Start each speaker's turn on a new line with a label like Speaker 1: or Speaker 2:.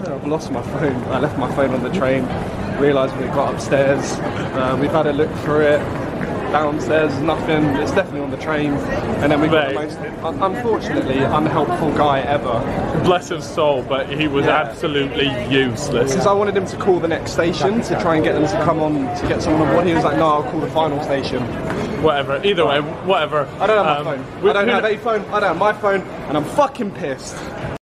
Speaker 1: I've lost my phone. I left my phone on the train. Realised when we got upstairs. We've had a look through it. Downstairs, nothing. It's definitely on the train. And then we got the most, unfortunately, unhelpful guy ever.
Speaker 2: Bless his soul, but he was absolutely useless.
Speaker 1: Because I wanted him to call the next station to try and get them to come on to get someone on board. He was like, no, I'll call the final station.
Speaker 2: Whatever. Either way, whatever.
Speaker 1: I don't have my phone. I don't have a phone. I don't have my phone, and I'm fucking pissed.